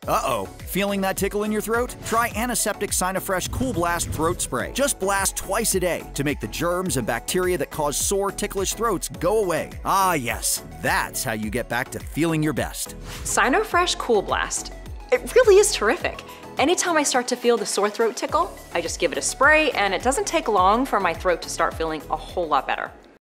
Uh-oh, feeling that tickle in your throat? Try antiseptic SinoFresh Kool Blast Throat Spray. Just blast twice a day to make the germs and bacteria that cause sore, ticklish throats go away. Ah yes, that's how you get back to feeling your best. SinoFresh Kool Blast. It really is terrific. Anytime I start to feel the sore throat tickle, I just give it a spray and it doesn't take long for my throat to start feeling a whole lot better.